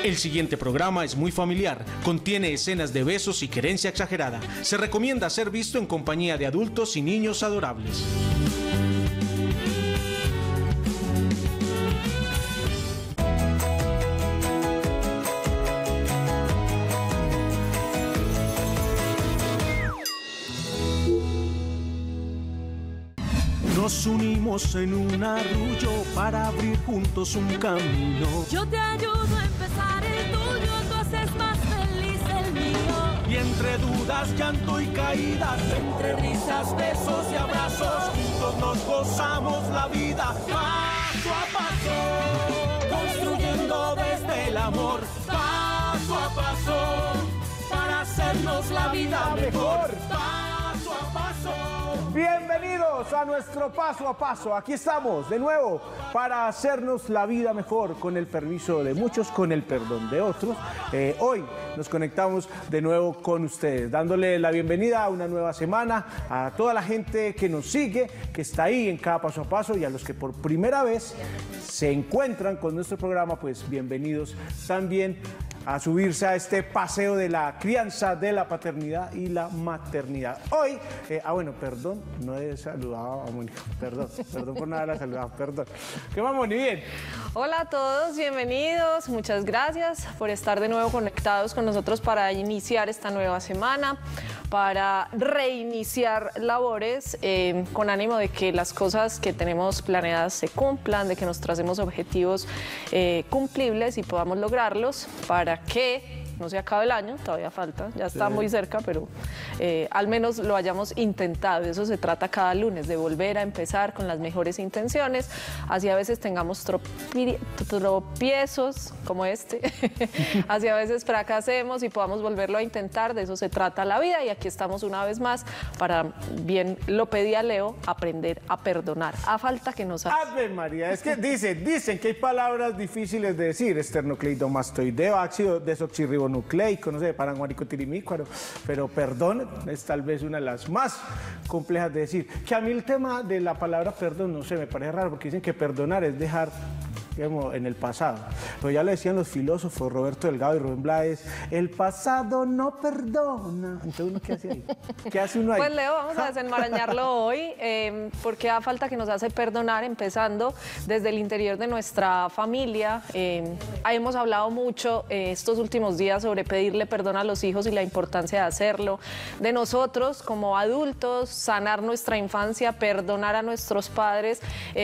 El siguiente programa es muy familiar, contiene escenas de besos y querencia exagerada. Se recomienda ser visto en compañía de adultos y niños adorables. Nos unimos en un arrullo para abrir juntos un camino. Yo te ayudo a empezar el tuyo, tú haces más feliz el mío. Y entre dudas, llanto y caídas, entre risas, besos y abrazos, juntos nos gozamos la vida paso a paso, construyendo desde el amor paso a paso, para hacernos la vida mejor paso a paso. Bienvenidos a nuestro paso a paso. Aquí estamos de nuevo para hacernos la vida mejor con el permiso de muchos, con el perdón de otros. Hoy nos conectamos de nuevo con ustedes, dándole la bienvenida a una nueva semana a toda la gente que nos sigue, que está ahí en cada paso a paso, y a los que por primera vez se encuentran con nuestro programa, pues bienvenidos también a subirse a este paseo de la crianza, de la paternidad y la maternidad. Hoy, bueno, perdón, no he saludado a Mónica, perdón por no haberla saludado, perdón. ¿Qué va, Moni? Bien. Hola a todos, bienvenidos, muchas gracias por estar de nuevo conectados con nosotros para iniciar esta nueva semana, para reiniciar labores con ánimo de que las cosas que tenemos planeadas se cumplan, de que nos tracemos objetivos cumplibles y podamos lograrlos para que no se acabe el año, todavía falta, ya está muy cerca, pero al menos lo hayamos intentado. De eso se trata cada lunes, de volver a empezar con las mejores intenciones, así a veces tengamos tropiezos como este, así a veces fracasemos y podamos volverlo a intentar. De eso se trata la vida, y aquí estamos una vez más para, bien lo pedía Leo, aprender a perdonar. A falta que nos haga. Ave María, es que dicen que hay palabras difíciles de decir: esternocleidomastoideo, ácido desoxirribonucleico, no sé, paranguanicotirimícuaro, pero perdón es tal vez una de las más complejas de decir. Que a mí el tema de la palabra perdón, no sé, me parece raro, porque dicen que perdonar es dejar, digamos, en el pasado. Pero ya lo decían los filósofos Roberto Delgado y Rubén Blades: el pasado no perdona. Entonces, ¿uno qué hace ahí? ¿Qué hace uno ahí? Pues Leo, vamos a desenmarañarlo hoy, porque da falta que nos hace perdonar, empezando desde el interior de nuestra familia. Hemos hablado mucho estos últimos días sobre pedirle perdón a los hijos y la importancia de hacerlo, de nosotros como adultos, sanar nuestra infancia, perdonar a nuestros padres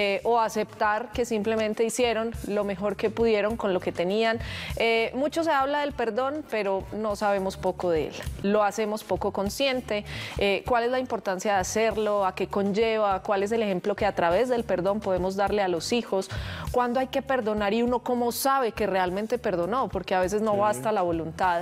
o aceptar que simplemente hicieron lo mejor que pudieron con lo que tenían. Mucho se habla del perdón, pero no sabemos poco de él, lo hacemos poco consciente. ¿Cuál es la importancia de hacerlo? ¿A qué conlleva? ¿Cuál es el ejemplo que a través del perdón podemos darle a los hijos? ¿Cuándo hay que perdonar y uno cómo sabe que realmente perdonó? Porque a veces no basta la voluntad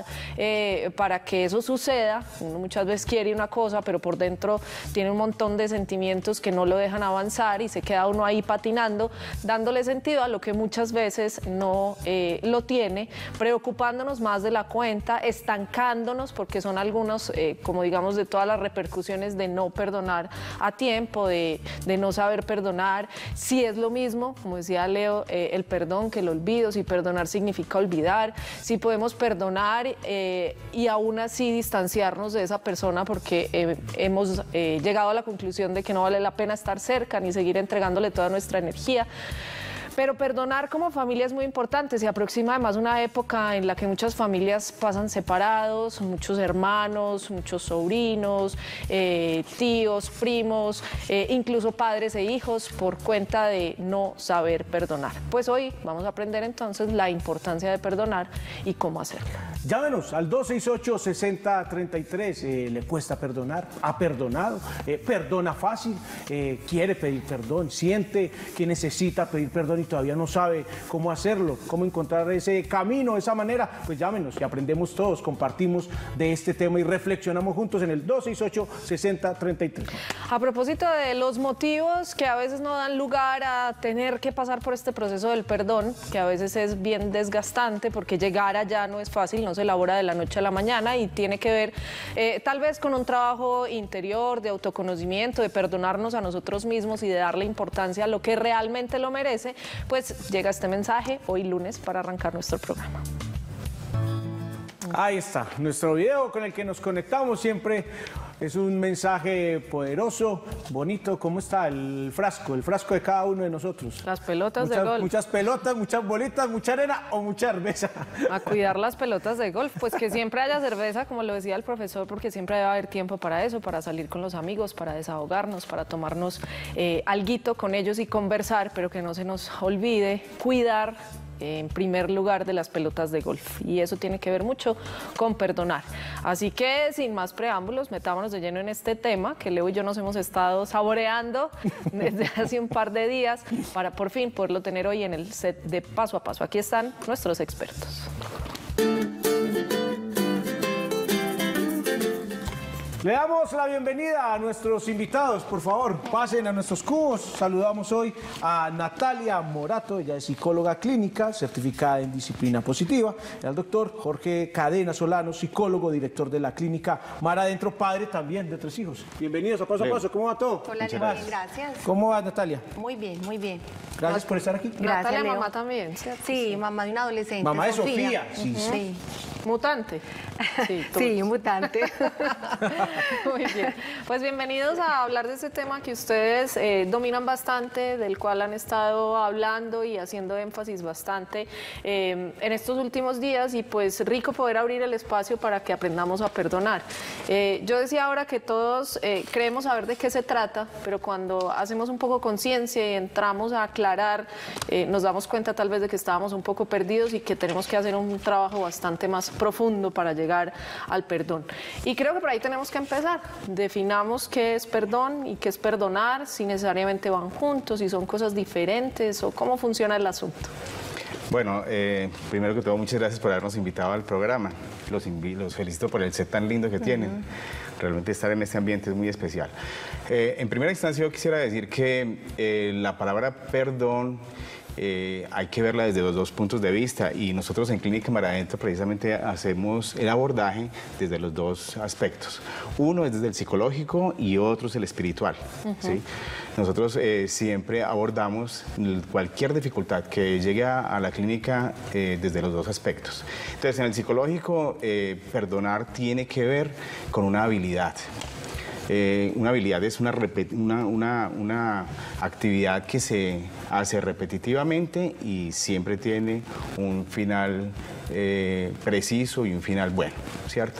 para que eso suceda. Uno muchas veces quiere una cosa, pero por dentro tiene un montón de sentimientos que no lo dejan avanzar, y se queda uno ahí patinando, dándole sentido a lo que muchas veces no lo tiene, preocupándonos más de la cuenta, estancándonos, porque son algunos, como digamos, de todas las repercusiones de no perdonar a tiempo, de no saber perdonar. Si es lo mismo, como decía Leo, el perdón que el olvido, si perdonar significa olvidar, si podemos perdonar y aún así distanciarnos de esa persona porque hemos llegado a la conclusión de que no vale la pena estar cerca ni seguir entregándole toda nuestra energía. Pero perdonar como familia es muy importante. Se aproxima además una época en la que muchas familias pasan separados, muchos hermanos, muchos sobrinos, tíos, primos, incluso padres e hijos, por cuenta de no saber perdonar. Pues hoy vamos a aprender entonces la importancia de perdonar y cómo hacerlo. Llámenos al 268-6033. ¿Le cuesta perdonar? ¿Ha perdonado? ¿Perdona fácil? ¿Quiere pedir perdón? ¿Siente que necesita pedir perdón y todavía no sabe cómo hacerlo? ¿Cómo encontrar ese camino, esa manera? Pues llámenos y aprendemos todos, compartimos de este tema y reflexionamos juntos en el 268-6033. A propósito de los motivos que a veces no dan lugar a tener que pasar por este proceso del perdón, que a veces es bien desgastante porque llegar allá no es fácil, no se elabora de la noche a la mañana, y tiene que ver tal vez con un trabajo interior de autoconocimiento, de perdonarnos a nosotros mismos y de darle importancia a lo que realmente lo merece. Pues llega este mensaje hoy lunes para arrancar nuestro programa. Ahí está, nuestro video con el que nos conectamos siempre es un mensaje poderoso, bonito. ¿Cómo está el frasco de cada uno de nosotros? Las pelotas de golf. Muchas pelotas, muchas bolitas, mucha arena o mucha cerveza. A cuidar las pelotas de golf, pues que siempre haya cerveza, como lo decía el profesor, porque siempre debe haber tiempo para eso, para salir con los amigos, para desahogarnos, para tomarnos alguito con ellos y conversar, pero que no se nos olvide cuidar en primer lugar de las pelotas de golf, y eso tiene que ver mucho con perdonar. Así que sin más preámbulos, metámonos de lleno en este tema que Leo y yo nos hemos estado saboreando desde hace un par de días para por fin poderlo tener hoy en el set de Paso a Paso. Aquí están nuestros expertos. Le damos la bienvenida a nuestros invitados, por favor, pasen a nuestros cubos. Saludamos hoy a Natalia Morato, ella es psicóloga clínica, certificada en disciplina positiva, y al doctor Jorge Cadena Solano, psicólogo, director de la clínica Mar Adentro, padre también de 3 hijos. Bienvenidos a Paso a Paso, ¿cómo va todo? Hola, Leo, bien, gracias. ¿Cómo va, Natalia? Muy bien, muy bien. Gracias por estar aquí. Gracias, Natalia, Leo. mamá también, ¿cierto? Sí, mamá de un adolescente. Mamá de Sofía, sí. Sí, Mutante. Sí, todos. sí, un mutante. Muy bien. Pues bienvenidos a hablar de este tema que ustedes dominan bastante, del cual han estado hablando y haciendo énfasis bastante en estos últimos días, y pues rico poder abrir el espacio para que aprendamos a perdonar. Yo decía ahora que todos creemos saber de qué se trata, pero cuando hacemos un poco conciencia y entramos a aclarar, nos damos cuenta tal vez de que estábamos un poco perdidos y que tenemos que hacer un trabajo bastante más profundo para llegar al perdón. Y creo que por ahí tenemos que empezar. Definamos qué es perdón y qué es perdonar, si necesariamente van juntos, si son cosas diferentes o cómo funciona el asunto. Bueno, primero que todo, muchas gracias por habernos invitado al programa. Los felicito por el set tan lindo que tienen. Realmente estar en este ambiente es muy especial. En primera instancia, yo quisiera decir que la palabra perdón hay que verla desde los 2 puntos de vista, y nosotros en Clínica Mar Adentro precisamente hacemos el abordaje desde los 2 aspectos. Uno es desde el psicológico y otro es el espiritual. ¿Sí? Nosotros siempre abordamos cualquier dificultad que llegue a la clínica desde los 2 aspectos. Entonces, en el psicológico, perdonar tiene que ver con una habilidad. Una habilidad es una actividad que se hace repetitivamente y siempre tiene un final preciso y un final bueno, ¿cierto?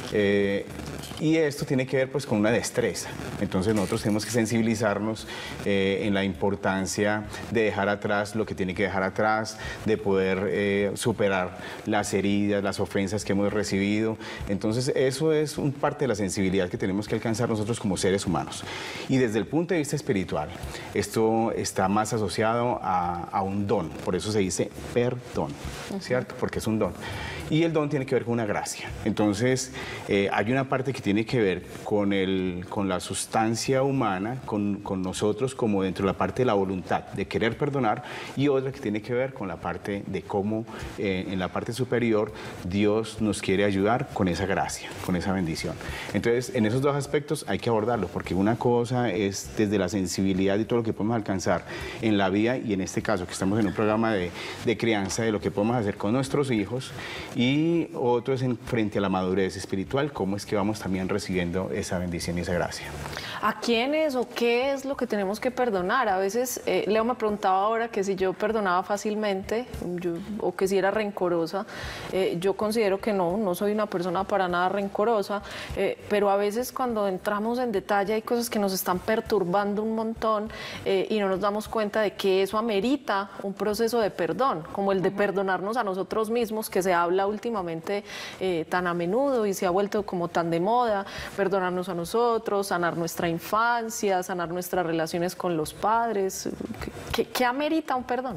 Y esto tiene que ver pues con una destreza. Entonces nosotros tenemos que sensibilizarnos en la importancia de dejar atrás lo que tiene que dejar atrás, de poder superar las heridas, las ofensas que hemos recibido. Entonces eso es parte de la sensibilidad que tenemos que alcanzar nosotros como seres humanos. Y desde el punto de vista espiritual, esto está más asociado a un don, por eso se dice perdón, ¿cierto? Porque es un don. Y el don tiene que ver con una gracia. Entonces, hay una parte que tiene que ver con la sustancia humana, con nosotros como dentro de la parte de la voluntad, de querer perdonar, y otra que tiene que ver con la parte de cómo en la parte superior Dios nos quiere ayudar con esa gracia, con esa bendición. Entonces, en esos 2 aspectos hay que abordarlo, porque una cosa es desde la sensibilidad y todo lo que podemos alcanzar en la vida, y en este caso que estamos en un programa de crianza, de lo que podemos hacer con nuestros hijos, y otro es frente a la madurez espiritual, cómo es que vamos también recibiendo esa bendición y esa gracia. ¿A quiénes o qué es lo que tenemos que perdonar? A veces, Leo me preguntaba ahora que si yo perdonaba fácilmente o que si era rencorosa. Yo considero que no soy una persona para nada rencorosa, pero a veces cuando entramos en detalle hay cosas que nos están perturbando un montón y no nos damos cuenta de que eso amerita un proceso de perdón, como el de perdonarnos a nosotros mismos, que se habla últimamente tan a menudo y se ha vuelto como tan de moda, perdonarnos a nosotros, sanar nuestra infancia, sanar nuestras relaciones con los padres. ¿Qué amerita un perdón?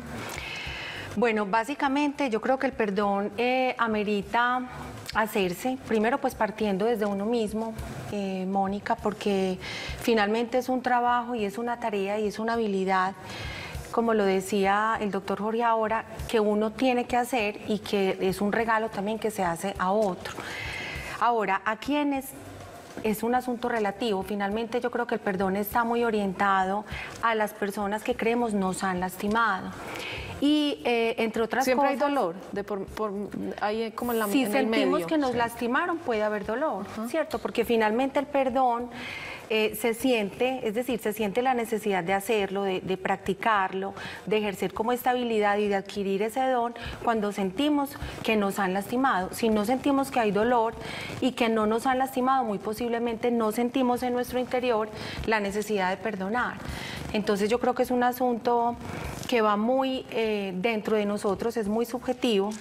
Bueno, básicamente yo creo que el perdón amerita hacerse, primero pues partiendo desde uno mismo, Mónica, porque finalmente es un trabajo y es una tarea y es una habilidad, como lo decía el doctor Jorge ahora, que uno tiene que hacer y que es un regalo también que se hace a otro. Ahora, ¿a quiénes? Es un asunto relativo. Finalmente yo creo que el perdón está muy orientado a las personas que creemos nos han lastimado. Y entre otras Siempre cosas... hay dolor, ahí como en Si en el sentimos medio. que nos lastimaron, puede haber dolor, ¿cierto? Porque finalmente el perdón se siente, es decir, se siente la necesidad de hacerlo, de practicarlo, de ejercer como esta habilidad y de adquirir ese don cuando sentimos que nos han lastimado. Si no sentimos que hay dolor y que no nos han lastimado, muy posiblemente no sentimos en nuestro interior la necesidad de perdonar. Entonces yo creo que es un asunto que va muy dentro de nosotros, es muy subjetivo.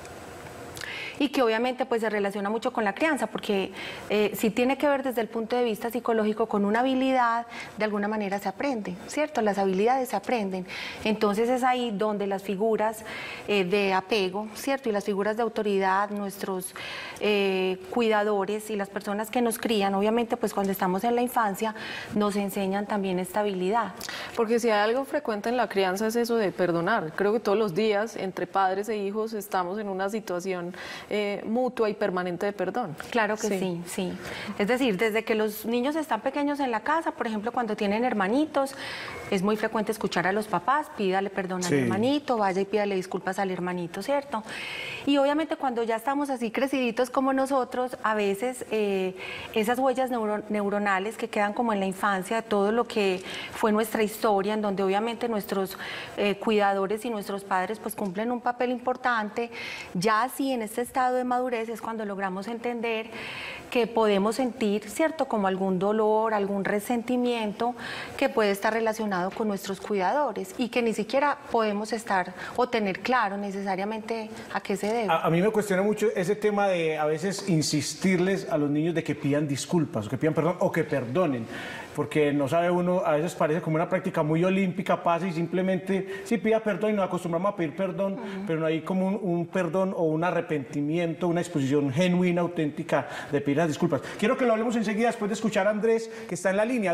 Y que obviamente pues se relaciona mucho con la crianza, porque si tiene que ver desde el punto de vista psicológico con una habilidad, de alguna manera se aprende, ¿cierto? Las habilidades se aprenden. Entonces es ahí donde las figuras de apego, ¿cierto? Y las figuras de autoridad, nuestros cuidadores y las personas que nos crían, obviamente pues cuando estamos en la infancia, nos enseñan también esta habilidad. Porque si hay algo frecuente en la crianza es eso de perdonar. Creo que todos los días entre padres e hijos estamos en una situación mutua y permanente de perdón. Claro que sí, sí. Es decir, desde que los niños están pequeños en la casa, por ejemplo, cuando tienen hermanitos, es muy frecuente escuchar a los papás, pídale perdón al hermanito, vaya y pídale disculpas al hermanito, ¿cierto? Y obviamente cuando ya estamos así creciditos como nosotros, a veces esas huellas neuronales que quedan como en la infancia, de todo lo que fue nuestra historia, en donde obviamente nuestros cuidadores y nuestros padres pues cumplen un papel importante, ya así en este estado de madurez es cuando logramos entender que podemos sentir, ¿cierto?, como algún dolor, algún resentimiento que puede estar relacionado con nuestros cuidadores y que ni siquiera podemos estar o tener claro necesariamente a qué se debe. A mí me cuestiona mucho ese tema de a veces insistirles a los niños de que pidan disculpas, o que pidan perdón o que perdonen. Porque no sabe uno, a veces parece como una práctica muy olímpica, pasa y simplemente sí pida perdón y nos acostumbramos a pedir perdón, pero no hay como un perdón o un arrepentimiento, una disposición genuina, auténtica de pedir las disculpas. Quiero que lo hablemos enseguida después de escuchar a Andrés, que está en la línea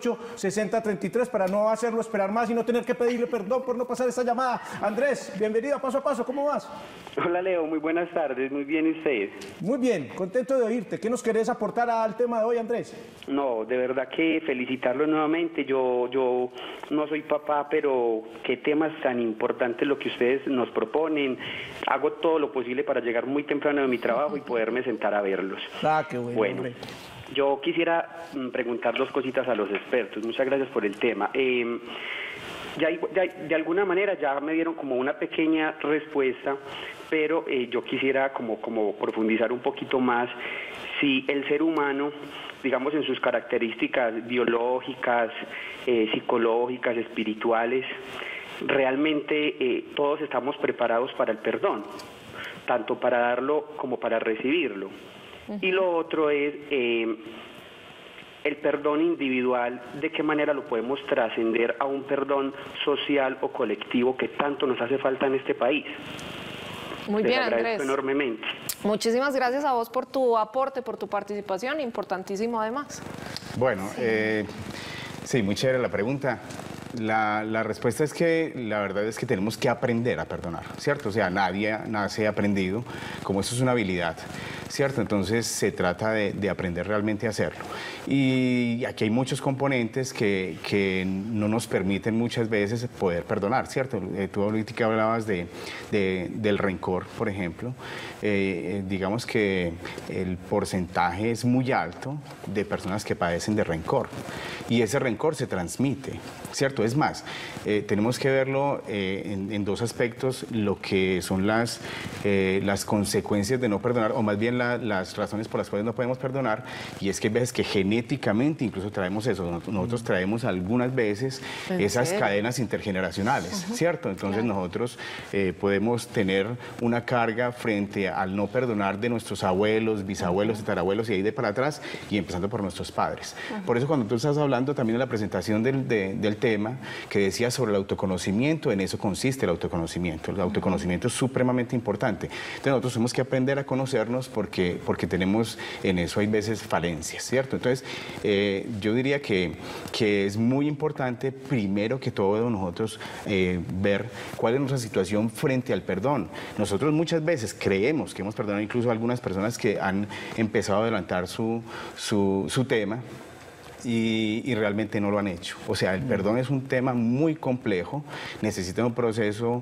268-6033, para no hacerlo esperar más y no tener que pedirle perdón por no pasar esta llamada. Andrés, bienvenido a Paso a Paso, ¿cómo vas? Hola Leo, muy buenas tardes, muy bien, ¿y ustedes? Muy bien, contento de oírte. ¿Qué nos querés aportar al tema de hoy, Andrés? No, de verdad que felicitarlo nuevamente. Yo no soy papá, pero qué temas tan importantes lo que ustedes nos proponen. Hago todo lo posible para llegar muy temprano de mi trabajo y poderme sentar a verlos. Ah, qué bueno. Bueno, yo quisiera preguntar dos cositas a los expertos. Muchas gracias por el tema. Ya de alguna manera ya me dieron como una pequeña respuesta, pero yo quisiera como profundizar un poquito más si el ser humano, digamos en sus características biológicas, psicológicas, espirituales, realmente todos estamos preparados para el perdón, tanto para darlo como para recibirlo. Y lo otro es el perdón individual, ¿de qué manera lo podemos trascender a un perdón social o colectivo que tanto nos hace falta en este país? Muy bien, Les agradezco Andrés. enormemente. Muchísimas gracias a vos por tu aporte, por tu participación, importantísimo además. Bueno, sí, muy chévere la pregunta. La respuesta es que la verdad es que tenemos que aprender a perdonar, ¿cierto? O sea, nadie nace aprendido, como eso es una habilidad, ¿cierto? Entonces se trata de aprender realmente a hacerlo. Y aquí hay muchos componentes que no nos permiten muchas veces poder perdonar, ¿cierto? Tú ahorita hablabas del rencor, por ejemplo. Digamos que el porcentaje es muy alto de personas que padecen de rencor y ese rencor se transmite, ¿cierto? Es más, tenemos que verlo en dos aspectos, lo que son las consecuencias de no perdonar, o más bien las razones por las cuales no podemos perdonar, y es que hay veces que genéticamente incluso traemos eso, nosotros traemos algunas veces esas cadenas intergeneracionales, ¿cierto? Entonces nosotros podemos tener una carga frente al no perdonar de nuestros abuelos, bisabuelos, tatarabuelos y ahí de para atrás, y empezando por nuestros padres. Por eso cuando tú estás hablando también de la presentación del tema, que decía sobre el autoconocimiento, en eso consiste el autoconocimiento. El autoconocimiento es supremamente importante. Entonces nosotros tenemos que aprender a conocernos porque tenemos en eso hay veces falencias, ¿cierto? Entonces yo diría que es muy importante primero que todo nosotros ver cuál es nuestra situación frente al perdón. Nosotros muchas veces creemos que hemos perdonado, incluso algunas personas que han empezado a adelantar su tema, y realmente no lo han hecho. O sea, el perdón es un tema muy complejo, necesita un proceso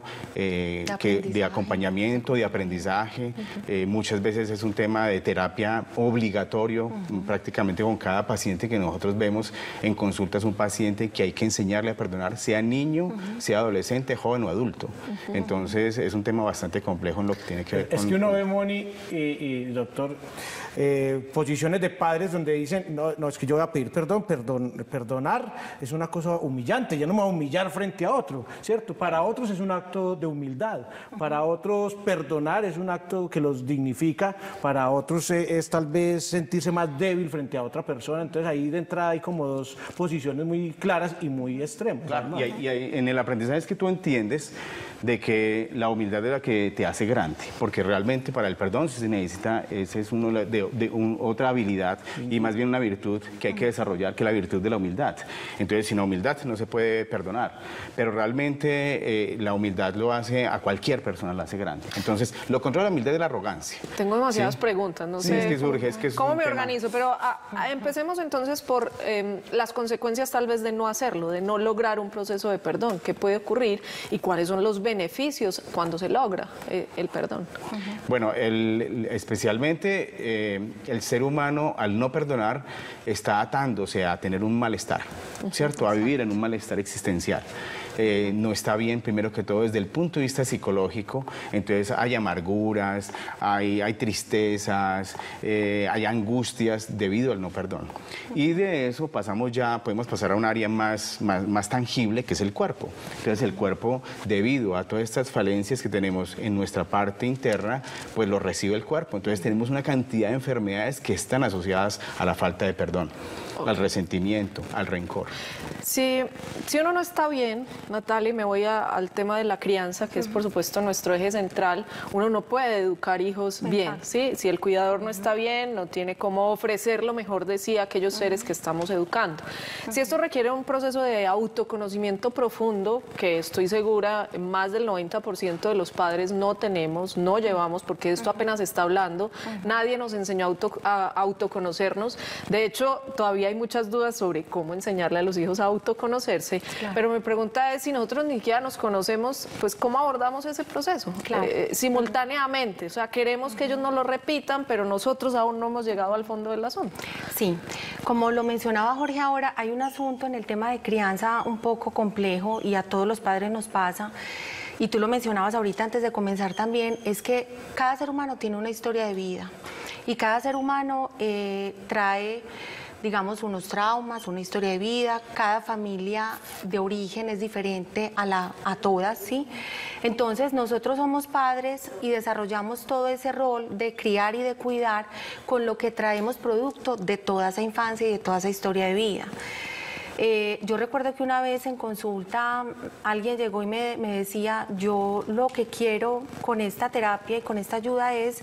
de acompañamiento, de aprendizaje, muchas veces es un tema de terapia obligatorio, prácticamente con cada paciente que nosotros vemos en consulta es un paciente que hay que enseñarle a perdonar, sea niño, sea adolescente, joven o adulto. Entonces es un tema bastante complejo en lo que tiene que ver con... Es que uno ve, Moni y doctor, posiciones de padres donde dicen, no, es que yo voy a pedir perdonar es una cosa humillante, yo no me voy a humillar frente a otro, ¿cierto? Para otros es un acto de humildad, para otros perdonar es un acto que los dignifica, para otros es tal vez sentirse más débil frente a otra persona, entonces ahí de entrada hay como dos posiciones muy claras y muy extremas. Claro, ¿no? y en el aprendizaje es que tú entiendes de que la humildad es la que te hace grande, porque realmente para el perdón se necesita, esa es otra habilidad y más bien una virtud que hay que desarrollar, que es la virtud de la humildad. Entonces, sin la humildad no se puede perdonar, pero realmente la humildad lo hace, a cualquier persona la hace grande. Entonces, lo contrario de la humildad es la arrogancia. Tengo demasiadas preguntas, no sé. Sí, es que surge, es que es ¿Cómo un me tema. organizo? Pero empecemos entonces por las consecuencias tal vez de no hacerlo, de no lograr un proceso de perdón. ¿Qué puede ocurrir y cuáles son los beneficios cuando se logra el perdón? Bueno, especialmente el ser humano al no perdonar está atándose a tener un malestar, ¿cierto? A vivir en un malestar existencial. No está bien, primero que todo, desde el punto de vista psicológico. Entonces hay amarguras, hay tristezas, hay angustias debido al no perdón. Y de eso podemos pasar a un área más tangible, que es el cuerpo. Entonces el cuerpo, debido a todas estas falencias que tenemos en nuestra parte interna, pues lo recibe el cuerpo. Entonces tenemos una cantidad de enfermedades que están asociadas a la falta de perdón, al resentimiento, al rencor. Si uno no está bien, Natalia, y me voy al tema de la crianza, que es por supuesto nuestro eje central, uno no puede educar hijos bien, ¿sí? Si el cuidador no está bien, no tiene cómo ofrecer lo mejor de sí a aquellos seres que estamos educando. Si esto requiere un proceso de autoconocimiento profundo, que estoy segura más del 90% de los padres no tenemos, no llevamos, porque esto apenas está hablando, nadie nos enseñó a autoconocernos. De hecho, todavía hay muchas dudas sobre cómo enseñarle a los hijos a autoconocerse, pero mi pregunta es, si nosotros ni siquiera nos conocemos, pues ¿cómo abordamos ese proceso? Simultáneamente, o sea, queremos que ellos no lo repitan, pero nosotros aún no hemos llegado al fondo del asunto. Sí, como lo mencionaba Jorge ahora, hay un asunto en el tema de crianza un poco complejo y a todos los padres nos pasa, y tú lo mencionabas ahorita antes de comenzar también, es que cada ser humano tiene una historia de vida y cada ser humano trae, digamos, unos traumas, una historia de vida. Cada familia de origen es diferente a todas, ¿sí? Entonces nosotros somos padres y desarrollamos todo ese rol de criar y de cuidar con lo que traemos producto de toda esa infancia y de toda esa historia de vida. Yo recuerdo que una vez en consulta alguien llegó y me decía, yo lo que quiero con esta terapia y con esta ayuda es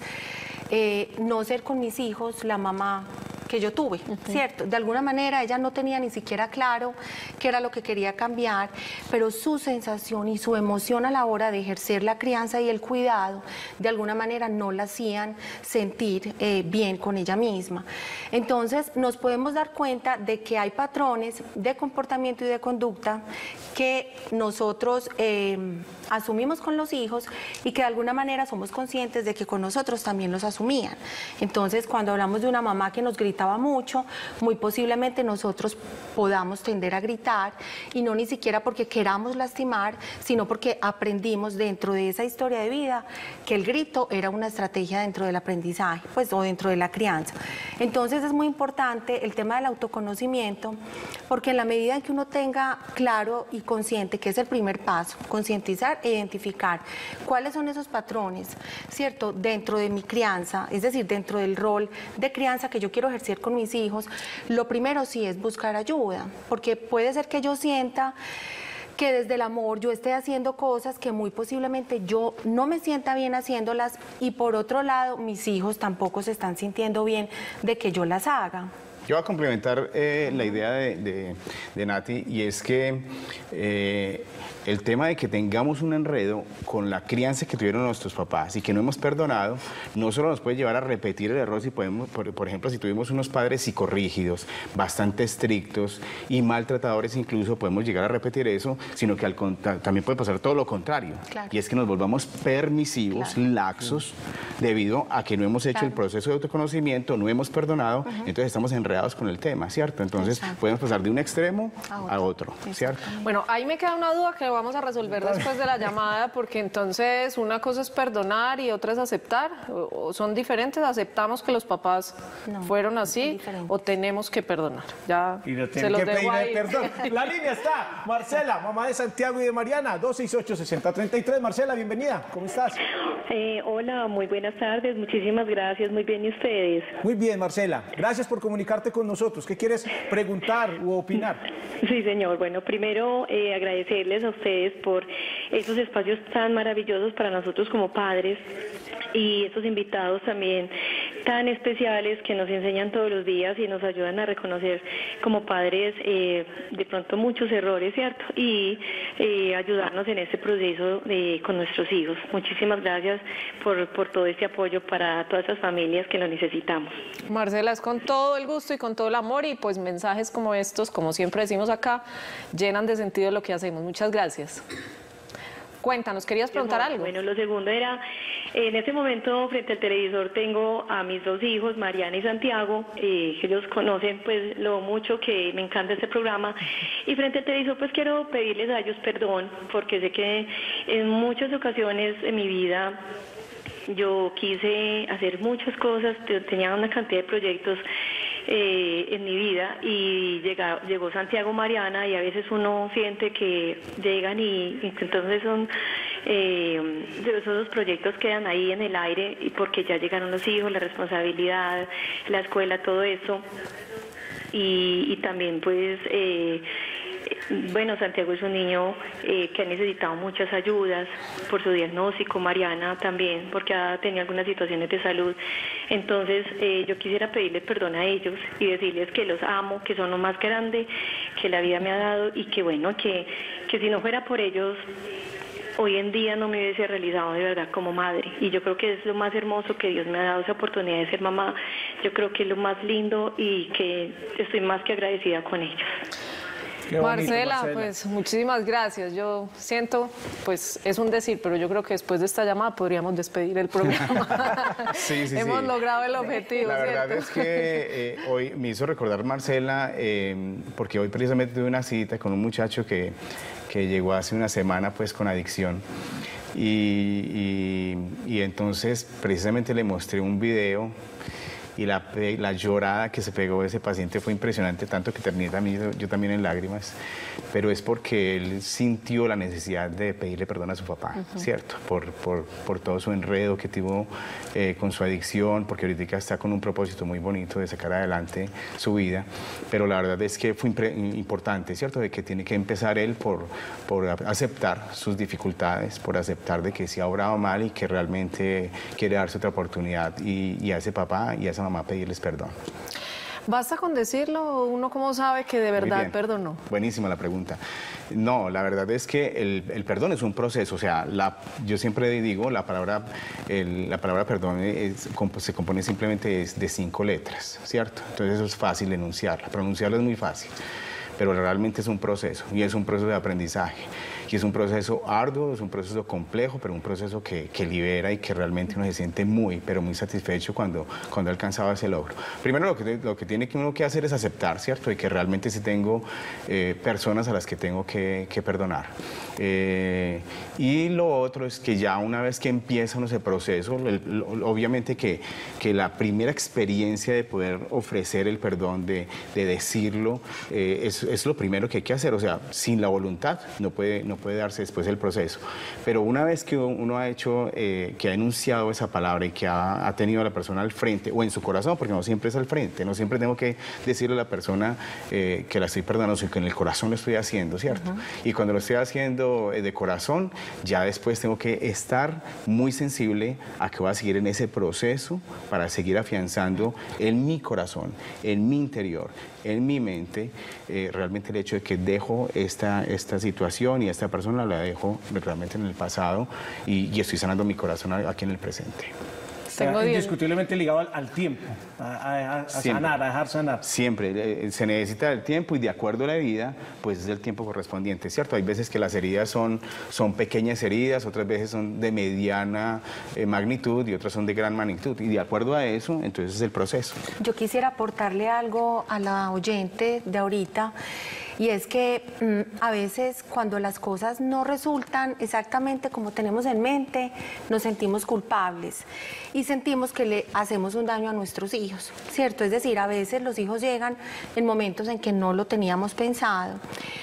no ser con mis hijos la mamá que yo tuve, ¿cierto? De alguna manera ella no tenía ni siquiera claro qué era lo que quería cambiar, pero su sensación y su emoción a la hora de ejercer la crianza y el cuidado, de alguna manera no la hacían sentir bien con ella misma. Entonces nos podemos dar cuenta de que hay patrones de comportamiento y de conducta que nosotros asumimos con los hijos y que de alguna manera somos conscientes de que con nosotros también los asumían. Entonces, cuando hablamos de una mamá que nos gritaba mucho, muy posiblemente nosotros podamos tender a gritar, y no ni siquiera porque queramos lastimar, sino porque aprendimos dentro de esa historia de vida que el grito era una estrategia dentro del aprendizaje, pues, o dentro de la crianza. Entonces es muy importante el tema del autoconocimiento, porque en la medida en que uno tenga claro y consciente, que es el primer paso, concientizar e identificar cuáles son esos patrones, ¿cierto?, dentro de mi crianza, es decir, dentro del rol de crianza que yo quiero ejercer con mis hijos, lo primero sí es buscar ayuda, porque puede ser que yo sienta que desde el amor yo esté haciendo cosas que muy posiblemente yo no me sienta bien haciéndolas, y por otro lado mis hijos tampoco se están sintiendo bien de que yo las haga. Yo voy a complementar la idea de Nati, y es que el tema de que tengamos un enredo con la crianza que tuvieron nuestros papás y que no hemos perdonado, no solo nos puede llevar a repetir el error si podemos, por ejemplo, si tuvimos unos padres psicorrígidos, bastante estrictos y maltratadores, incluso podemos llegar a repetir eso, sino que también puede pasar todo lo contrario. Claro. Y es que nos volvamos permisivos, laxos, debido a que no hemos hecho el proceso de autoconocimiento, no hemos perdonado, entonces estamos enredados con el tema, ¿cierto? Entonces podemos pasar de un extremo a otro, ¿cierto? Bueno, ahí me queda una duda que vamos a resolver después de la llamada, porque entonces una cosa es perdonar y otra es aceptar, o son diferentes. ¿Aceptamos que los papás fueron así o tenemos que perdonar? Ya Y no se tienen los que dejo pedir ahí. perdón. La línea está Marcela, mamá de Santiago y de Mariana, 268-6033. Marcela, bienvenida, ¿cómo estás? Hola, muy buenas tardes, muchísimas gracias, muy bien, ¿y ustedes? Muy bien, Marcela, gracias por comunicarte con nosotros. ¿Qué quieres preguntar u opinar? Sí, señor. Bueno, primero agradecerles a ustedes por estos espacios tan maravillosos para nosotros como padres y estos invitados también tan especiales que nos enseñan todos los días y nos ayudan a reconocer como padres de pronto muchos errores, ¿cierto? Y ayudarnos en este proceso con nuestros hijos. Muchísimas gracias por todo este apoyo para todas estas familias que lo necesitamos. Marcela, es con todo el gusto y con todo el amor, y pues mensajes como estos, como siempre decimos acá, llenan de sentido lo que hacemos. Muchas gracias. Cuéntanos, ¿querías preguntar algo? Bueno, lo segundo era, en este momento frente al televisor tengo a mis dos hijos, Mariana y Santiago, que ellos conocen pues lo mucho que me encanta este programa, y frente al televisor pues quiero pedirles a ellos perdón, porque sé que en muchas ocasiones en mi vida yo quise hacer muchas cosas, tenía una cantidad de proyectos en mi vida, y llegó Santiago, Mariana, y a veces uno siente que llegan y entonces son esos proyectos quedan ahí en el aire, y porque ya llegaron los hijos, la responsabilidad, la escuela, todo eso, y también pues bueno, Santiago es un niño que ha necesitado muchas ayudas por su diagnóstico, Mariana también, porque ha tenido algunas situaciones de salud. Entonces, yo quisiera pedirles perdón a ellos y decirles que los amo, que son lo más grande que la vida me ha dado, y que bueno, que si no fuera por ellos, hoy en día no me hubiese realizado de verdad como madre. Y yo creo que es lo más hermoso que Dios me ha dado, esa oportunidad de ser mamá. Yo creo que es lo más lindo y que estoy más que agradecida con ellos. Qué bonito, Marcela, pues muchísimas gracias. Yo siento, pues es un decir, pero yo creo que después de esta llamada podríamos despedir el programa. Sí. Hemos logrado el objetivo, La verdad ¿cierto? es que hoy me hizo recordar Marcela, porque hoy precisamente tuve una cita con un muchacho que llegó hace una semana pues con adicción. Y entonces precisamente le mostré un video, y la llorada que se pegó ese paciente fue impresionante, tanto que terminé yo también en lágrimas, pero es porque él sintió la necesidad de pedirle perdón a su papá, ¿cierto? Por todo su enredo que tuvo con su adicción, porque ahorita está con un propósito muy bonito de sacar adelante su vida, pero la verdad es que fue importante, ¿cierto? De que tiene que empezar él por aceptar sus dificultades, por aceptar de que se ha obrado mal y que realmente quiere darse otra oportunidad, y a ese papá y a esa mamá pedirles perdón. ¿Basta con decirlo? ¿Uno cómo sabe que de verdad perdonó? Buenísima la pregunta. No, la verdad es que el perdón es un proceso. O sea, yo siempre digo, la palabra perdón se compone simplemente de 5 letras, ¿cierto? Entonces eso es fácil enunciarla. Pronunciarla es muy fácil, pero realmente es un proceso, y es un proceso de aprendizaje. Y es un proceso arduo, es un proceso complejo, pero un proceso que libera, y que realmente uno se siente muy, pero muy satisfecho cuando ha alcanzado ese logro. Primero lo que tiene uno que hacer es aceptar, ¿cierto? Y que realmente sí tengo personas a las que tengo que perdonar. Y lo otro es que ya una vez que empieza ese proceso, obviamente que la primera experiencia de poder ofrecer el perdón, de decirlo, es es lo primero que hay que hacer, o sea, sin la voluntad no puede darse después el proceso. Pero una vez que uno ha hecho, que ha enunciado esa palabra y que ha tenido a la persona al frente, o en su corazón, porque no siempre es al frente, no siempre tengo que decirle a la persona que la estoy perdonando, sino que en el corazón lo estoy haciendo, ¿cierto? Y cuando lo estoy haciendo de corazón, ya después tengo que estar muy sensible a que voy a seguir en ese proceso para seguir afianzando en mi corazón, en mi interior, en mi mente, realmente el hecho de que dejo esta situación y esta persona la dejo realmente en el pasado y estoy sanando mi corazón aquí en el presente. Indiscutiblemente ligado al tiempo, a sanar, a dejar sanar. Siempre, se necesita el tiempo y de acuerdo a la herida, pues es el tiempo correspondiente, ¿cierto? Hay veces que las heridas son pequeñas heridas, otras veces son de mediana magnitud y otras son de gran magnitud. Y de acuerdo a eso, entonces es el proceso. Yo quisiera aportarle algo a la oyente de ahorita. Y es que a veces cuando las cosas no resultan exactamente como tenemos en mente, nos sentimos culpables y sentimos que le hacemos un daño a nuestros hijos, ¿cierto? Es decir, a veces los hijos llegan en momentos en que no lo teníamos pensado.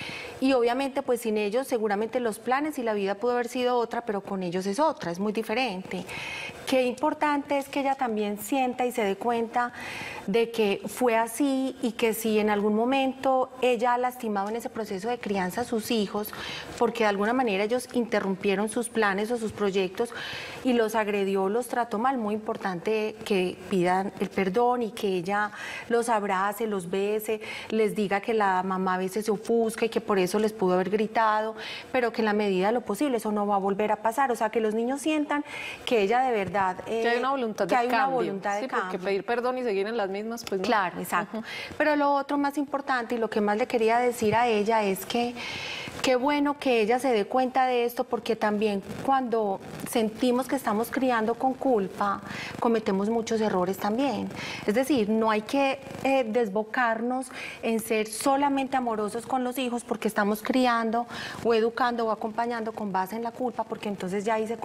Y obviamente pues sin ellos seguramente los planes y la vida pudo haber sido otra, pero con ellos es otra, es muy diferente. Qué importante es que ella también sienta y se dé cuenta de que fue así y que si en algún momento ella ha lastimado en ese proceso de crianza a sus hijos, porque de alguna manera ellos interrumpieron sus planes o sus proyectos y los agredió, los trató mal, muy importante que pidan el perdón y que ella los abrace, los bese, les diga que la mamá a veces se ofusca y que por eso les pudo haber gritado, pero que en la medida de lo posible eso no va a volver a pasar, o sea, que los niños sientan que ella de verdad que hay una voluntad de cambio. Una voluntad de cambio. Porque pedir perdón y seguir en las mismas, pues no. Claro, exacto. Pero lo otro más importante y lo que más le quería decir a ella es que qué bueno que ella se dé cuenta de esto, porque también cuando sentimos que estamos criando con culpa, cometemos muchos errores también. Es decir, no hay que desbocarnos en ser solamente amorosos con los hijos porque estamos criando o educando o acompañando con base en la culpa, porque entonces ya ahí se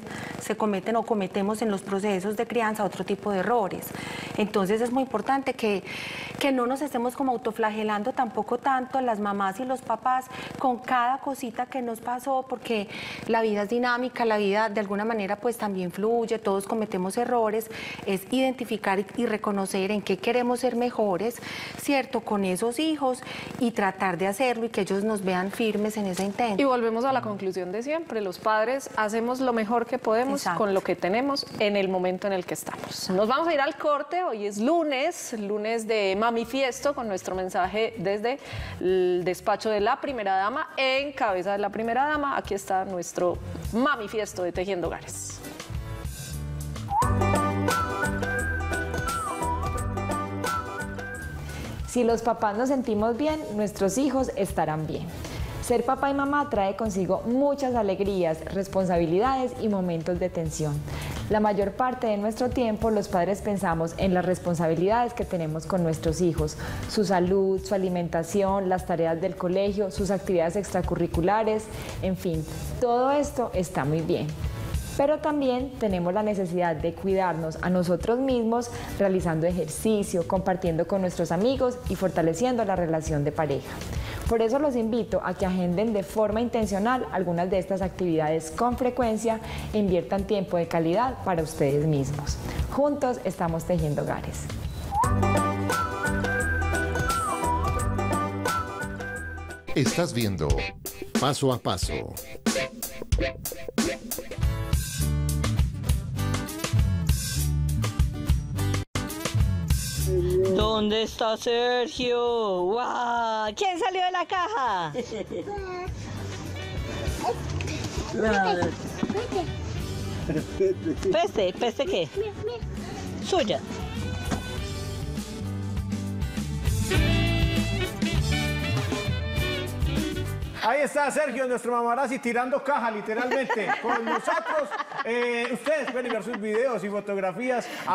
cometen o cometemos en los procesos de crianza otro tipo de errores. Entonces es muy importante que no nos estemos como autoflagelando tampoco tanto las mamás y los papás con cada cosita que nos pasó, porque la vida es dinámica, la vida de alguna manera pues también fluye, todos cometemos errores, es identificar y reconocer en qué queremos ser mejores, ¿cierto? Con esos hijos y tratar de hacerlo y que ellos nos vean firmes en ese intento. Y volvemos a la conclusión de siempre, los padres hacemos lo mejor que podemos con lo que tenemos en el momento en el que estamos. Nos vamos a ir al corte, hoy es lunes de Mami Fiesto, con nuestro mensaje desde el despacho de la primera dama, en cabeza de la primera dama. Aquí está nuestro Mami Fiesto de Tejiendo Hogares. Si los papás nos sentimos bien, nuestros hijos estarán bien. Ser papá y mamá trae consigo muchas alegrías, responsabilidades y momentos de tensión. La mayor parte de nuestro tiempo los padres pensamos en las responsabilidades que tenemos con nuestros hijos, su salud, su alimentación, las tareas del colegio, sus actividades extracurriculares, en fin, todo esto está muy bien. Pero también tenemos la necesidad de cuidarnos a nosotros mismos realizando ejercicio, compartiendo con nuestros amigos y fortaleciendo la relación de pareja. Por eso los invito a que agenden de forma intencional algunas de estas actividades con frecuencia e inviertan tiempo de calidad para ustedes mismos. Juntos estamos tejiendo hogares. Estás viendo Paso a Paso. ¿Dónde está Sergio? ¡Guau! ¿Quién salió de la caja? ¿Peste qué? Suya. Ahí está Sergio, nuestro mamarazzi, tirando caja, literalmente, con nosotros Ustedes pueden enviar sus videos y fotografías a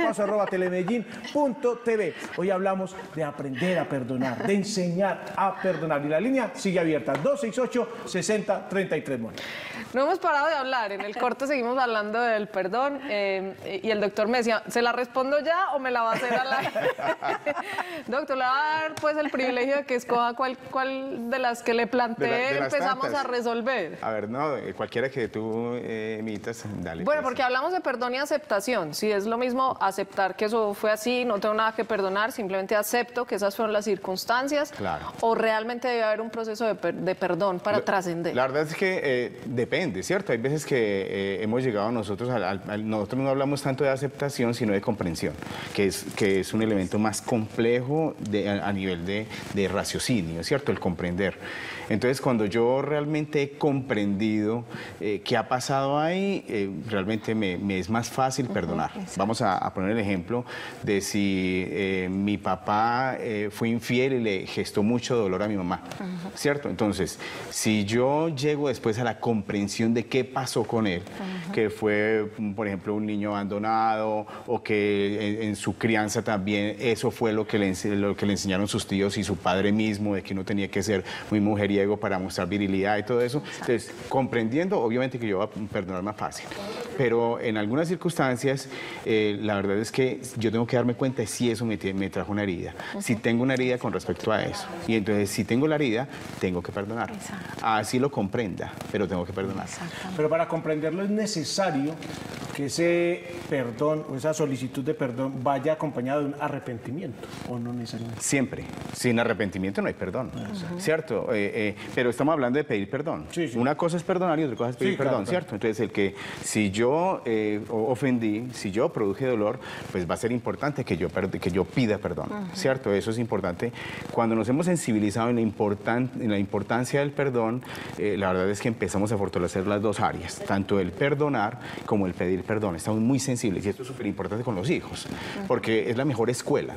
pasoapaso@telemedellin.tv. Hoy hablamos de aprender a perdonar, de enseñar a perdonar. Y la línea sigue abierta, 268-6033. No hemos parado de hablar. En el corte seguimos hablando del perdón y el doctor me decía, ¿se la respondo ya o me la va a hacer a la... Doctor, le va a dar pues el privilegio de que escoja cuál de las que le planteé empezamos tantas. a resolver. A ver, no, cualquiera que tú emitas, dale. Bueno, pues. porque hablamos de perdón y aceptación. Si es lo mismo aceptar que eso fue así, no tengo nada que perdonar, simplemente acepto que esas fueron las circunstancias. Claro. O realmente debe haber un proceso de perdón para trascender. La verdad es que depende, ¿cierto? Hay veces que hemos llegado nosotros, nosotros no hablamos tanto de aceptación, sino de comprensión, que es un elemento más complejo a nivel de raciocinio, ¿cierto? El comprender. Entonces, cuando yo realmente he comprendido qué ha pasado ahí, realmente me es más fácil perdonar. Vamos a poner el ejemplo de si mi papá fue infiel y le gestó mucho dolor a mi mamá, ¿cierto? Entonces, si yo llego después a la comprensión de qué pasó con él, que fue, por ejemplo, un niño abandonado o que en su crianza también eso fue lo que le enseñaron sus tíos y su padre mismo, de que uno tenía que ser muy mujeriego para mostrar virilidad y todo eso. Entonces, comprendiendo, obviamente que yo voy a perdonar más fácil. Pero en algunas circunstancias, la verdad es que yo tengo que darme cuenta de si eso me trajo una herida. Si tengo una herida con respecto a eso. Y entonces, si tengo la herida, tengo que perdonar. Así lo comprenda, pero tengo que perdonar. Pero para comprenderlo es necesario que ese perdón o esa solicitud de perdón vaya acompañada de un arrepentimiento, ¿o no necesariamente? Siempre. Sin arrepentimiento no hay perdón, ¿cierto? Pero estamos hablando de pedir perdón. Sí, sí. Una cosa es perdonar y otra cosa es pedir perdón, claro, ¿cierto? Entonces, si yo ofendí, si yo produje dolor, pues va a ser importante que yo pida perdón, ¿cierto? Eso es importante. Cuando nos hemos sensibilizado en la importancia del perdón, la verdad es que empezamos a fortalecer las dos áreas, tanto el perdonar como el pedir perdón. Estamos muy sensibles y esto es súper importante con los hijos, porque es la mejor escuela,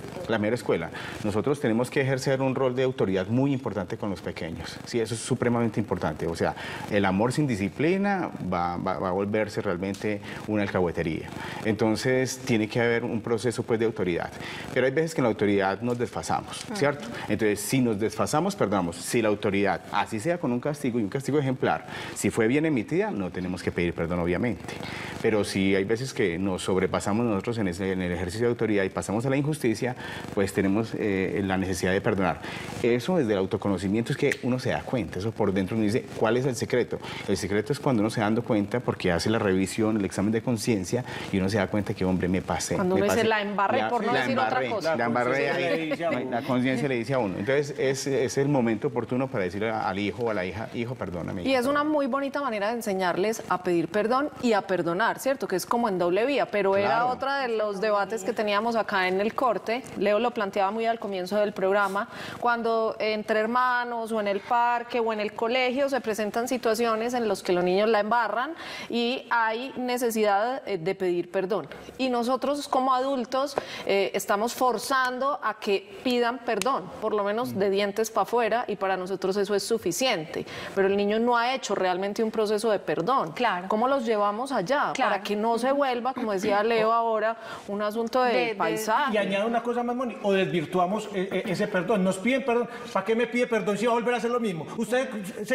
Nosotros tenemos que ejercer un rol de autoridad muy importante con los pequeños, sí, eso es supremamente importante. O sea, el amor sin disciplina va a volverse realmente una alcahuetería. Entonces, tiene que haber un proceso pues de autoridad. Pero hay veces que en la autoridad nos desfasamos, ¿cierto? Entonces, si nos desfasamos, perdonamos. Si la autoridad, así sea con un castigo y un castigo ejemplar, si fue bien emitida, no tenemos que pedir perdón, obviamente. Pero si hay veces que nos sobrepasamos nosotros en el ejercicio de autoridad y pasamos a la injusticia, pues tenemos la necesidad de perdonar. Eso desde el autoconocimiento es que uno se da cuenta, eso por dentro uno dice, ¿cuál es el secreto? El secreto es cuando uno se da dando cuenta porque hace la revisión, el examen de conciencia y uno se da cuenta que, hombre, me pasé. Cuando uno dice la embarré por no decir otra cosa. La embarré ahí, la conciencia le dice a uno. Entonces, es el momento oportuno para decirle al hijo o a la hija, hijo, perdóname. Y es una muy bonita manera de enseñarles a pedir perdón y a perdonar, ¿cierto? Que es como en doble vía, pero claro, era otra de los debates que teníamos acá en el corte. Leo lo planteaba muy al comienzo del programa, cuando entre hermanos o en el parque o en el colegio se presentan situaciones en las que los niños la embarran y hay necesidad de pedir perdón. Y nosotros como adultos estamos forzando a que pidan perdón, por lo menos de dientes para afuera, y para nosotros eso es suficiente. Pero el niño no ha hecho realmente un proceso de perdón. Claro. ¿Cómo los llevamos allá? Claro. Para que no se vuelva, como decía Leo ahora, un asunto de paisaje. Y añado una cosa más, Moni, o desvirtuamos ese perdón. Nos piden perdón. ¿Para qué me pide perdón si va a volver a hacer lo mismo? Usted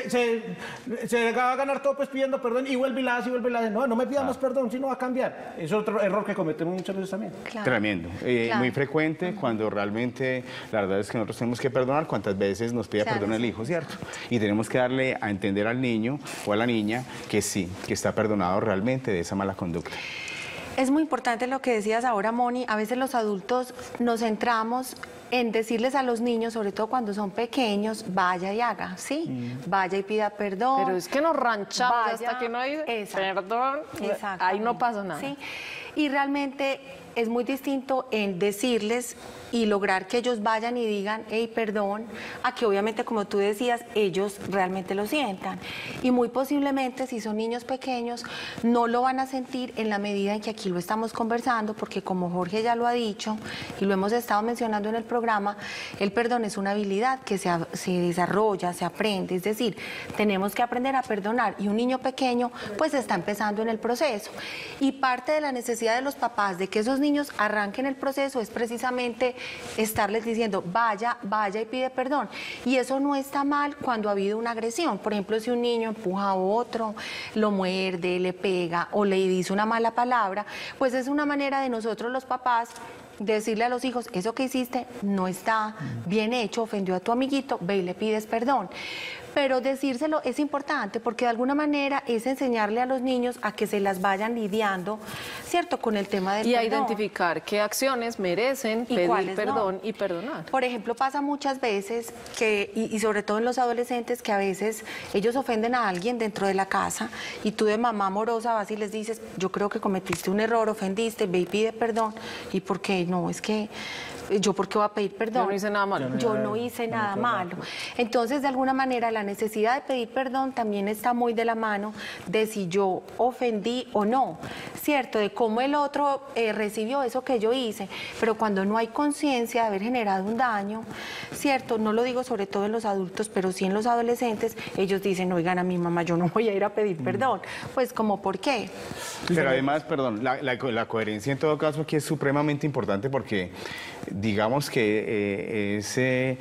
se va a ganar todo pues pidiendo perdón y vuelve y la hace y vuelve y la hace. No me pida más perdón, si no va a cambiar. Es otro error que cometemos muchas veces también. Claro. Tremendo. Claro. Muy frecuente cuando realmente la verdad es que nosotros tenemos que perdonar cuántas veces nos pide perdón el hijo, ¿cierto? Y tenemos que darle a entender al niño o a la niña que sí, que está perdonado realmente de esa mala conducta. Es muy importante lo que decías ahora, Moni. A veces los adultos nos centramos en decirles a los niños, sobre todo cuando son pequeños, vaya y haga, ¿sí? Vaya y pida perdón. Pero es que nos ranchamos hasta que no hay perdón, ahí no pasa nada. ¿Sí? Y realmente es muy distinto en decirles y lograr que ellos vayan y digan, hey, perdón, a que obviamente, como tú decías, ellos realmente lo sientan. Y muy posiblemente, si son niños pequeños, no lo van a sentir en la medida en que aquí aquí lo estamos conversando, porque como Jorge ya lo ha dicho y lo hemos estado mencionando en el programa, el perdón es una habilidad que se desarrolla, se aprende, es decir, tenemos que aprender a perdonar, y un niño pequeño pues está empezando en el proceso, y parte de la necesidad de los papás de que esos niños arranquen el proceso es precisamente estarles diciendo vaya y pide perdón, y eso no está mal cuando ha habido una agresión. Por ejemplo, si un niño empuja a otro, lo muerde, le pega o le dice una mala palabra, pues es una manera de nosotros los papás decirle a los hijos, eso que hiciste no está bien hecho, ofendió a tu amiguito, ve y le pides perdón. Pero decírselo es importante, porque de alguna manera es enseñarle a los niños a que se las vayan lidiando, ¿cierto?, con el tema del perdón. Y a identificar qué acciones merecen pedir perdón y perdonar. Por ejemplo, pasa muchas veces que, y sobre todo en los adolescentes, que a veces ellos ofenden a alguien dentro de la casa y tú de mamá amorosa vas y les dices, yo creo que cometiste un error, ofendiste, ve y pide perdón. ¿Y por qué? No, es que ¿yo por qué voy a pedir perdón? Yo no hice nada malo. Yo no hice nada malo. Entonces, de alguna manera, la necesidad de pedir perdón también está muy de la mano de si yo ofendí o no, ¿cierto? De cómo el otro recibió eso que yo hice. Pero cuando no hay conciencia de haber generado un daño, ¿cierto? No lo digo sobre todo en los adultos, pero sí en los adolescentes, ellos dicen, oigan, a mi mamá yo no voy a ir a pedir perdón. Pues, ¿como por qué? Pero además, perdón, la coherencia en todo caso aquí es supremamente importante, porque digamos que es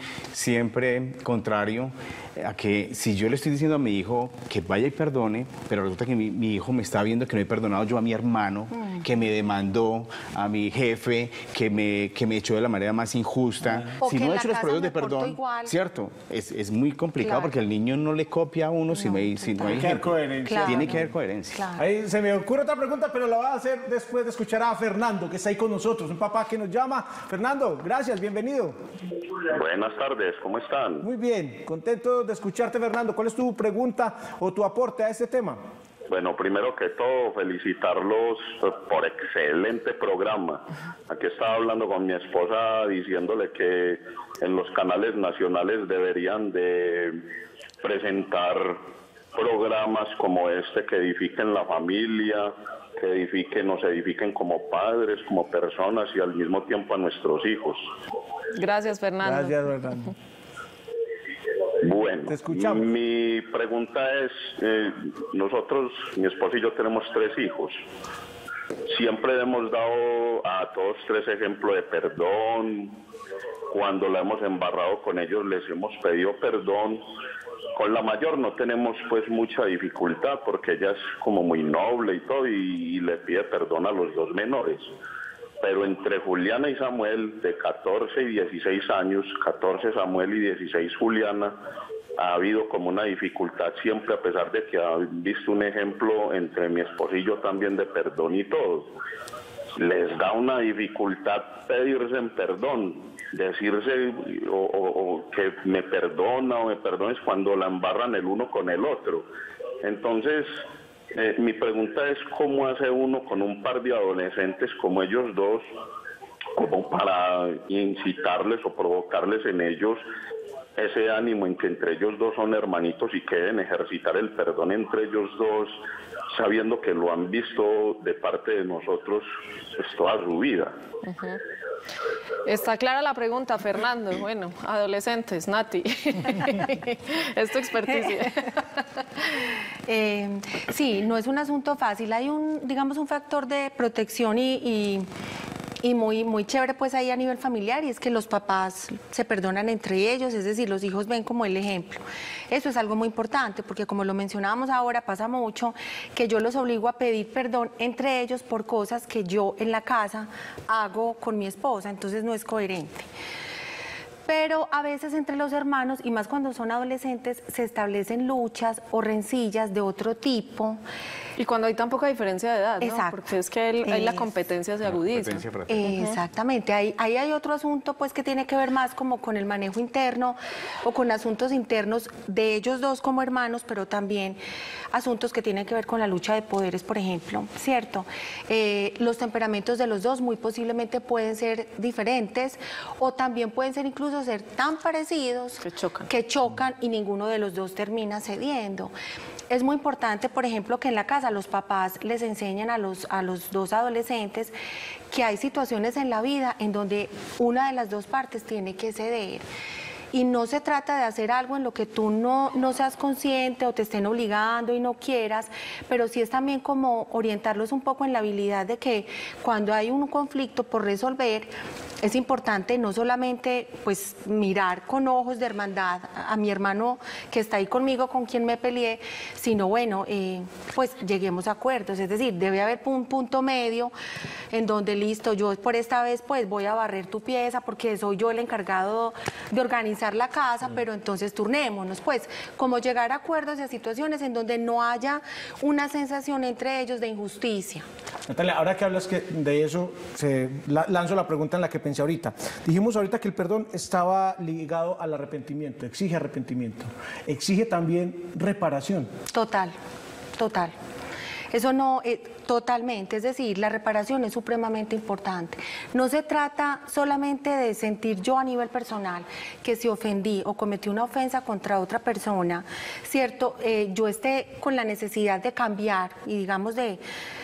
siempre contrario a que si yo le estoy diciendo a mi hijo que vaya y perdone, pero resulta que mi hijo me está viendo que no he perdonado yo a mi hermano, que me demandó, a mi jefe, que me echó de la manera más injusta. Si no he hecho los procesos de perdón, ¿cierto? Es muy complicado, porque el niño no le copia a uno si no hay coherencia. Tiene que haber coherencia. Ahí se me ocurre otra pregunta, pero la voy a hacer después de escuchar a Fernando, que está ahí con nosotros, un papá que nos llama. Fernando, gracias, bienvenido. Buenas tardes, ¿cómo están? Muy bien, contento de escucharte, Fernando. ¿Cuál es tu pregunta o tu aporte a este tema? Bueno, primero que todo, felicitarlos por excelente programa. Aquí estaba hablando con mi esposa diciéndole que en los canales nacionales deberían de presentar programas como este que edifiquen la familia, que nos edifiquen como padres, como personas y al mismo tiempo a nuestros hijos. Gracias, Fernando. Gracias, Fernando. Bueno, mi pregunta es, nosotros, mi esposo y yo tenemos 3 hijos. Siempre hemos dado a todos 3 ejemplos de perdón. Cuando la hemos embarrado con ellos les hemos pedido perdón. Con la mayor no tenemos pues mucha dificultad, porque ella es como muy noble y todo, y le pide perdón a los 2 menores. Pero entre Juliana y Samuel, de 14 y 16 años, 14 Samuel y 16 Juliana, ha habido como una dificultad siempre, a pesar de que han visto un ejemplo entre mi esposo y yo también de perdón y todo. Les da una dificultad pedirse en perdón, decirse o que me perdona o me perdones cuando la embarran el uno con el otro. Entonces, mi pregunta es, ¿cómo hace uno con un par de adolescentes como ellos dos, como para incitarles o provocarles en ellos ese ánimo en que entre ellos dos son hermanitos y que deben ejercitar el perdón entre ellos dos, sabiendo que lo han visto de parte de nosotros pues, toda su vida? Está clara la pregunta, Fernando. Bueno, adolescentes, Nati, es tu experticia. Sí, no es un asunto fácil. Hay digamos, un factor de protección y muy chévere pues ahí a nivel familiar, y es que los papás se perdonan entre ellos, es decir, los hijos ven como el ejemplo. Eso es algo muy importante, porque como lo mencionábamos ahora, pasa mucho que yo los obligo a pedir perdón entre ellos por cosas que yo en la casa hago con mi esposa, entonces no es coherente. Pero a veces entre los hermanos, y más cuando son adolescentes, se establecen luchas o rencillas de otro tipo. Y cuando hay tan poca diferencia de edad, ¿no? Exacto. Porque es que ahí la competencia se agudiza. Exactamente. Ahí hay otro asunto pues que tiene que ver más como con el manejo interno o con asuntos internos de ellos dos como hermanos, pero también asuntos que tienen que ver con la lucha de poderes, por ejemplo, ¿cierto? Los temperamentos de los dos muy posiblemente pueden ser diferentes, o también pueden ser incluso incluso ser tan parecidos que chocan y ninguno de los dos termina cediendo. Es muy importante, por ejemplo, que en la casa los papás les enseñen a los dos adolescentes que hay situaciones en la vida en donde una de las dos partes tiene que ceder. Y no se trata de hacer algo en lo que tú no seas consciente o te estén obligando y no quieras, pero sí es también como orientarlos un poco en la habilidad de que cuando hay un conflicto por resolver, es importante no solamente pues mirar con ojos de hermandad a mi hermano que está ahí conmigo, con quien me peleé, sino bueno, pues lleguemos a acuerdos, es decir, debe haber un punto medio en donde listo, yo por esta vez pues voy a barrer tu pieza porque soy yo el encargado de organizar la casa, pero entonces turnémonos, pues como llegar a acuerdos y a situaciones en donde no haya una sensación entre ellos de injusticia. Natalia, ahora que hablas de eso, lanzo la pregunta en la que pensé ahorita. Dijimos ahorita que el perdón estaba ligado al arrepentimiento, exige arrepentimiento, exige también reparación. Total. Eso no, totalmente, es decir, la reparación es supremamente importante. No se trata solamente de sentir yo a nivel personal que si ofendí o cometí una ofensa contra otra persona, ¿cierto? Yo esté con la necesidad de cambiar y digamos de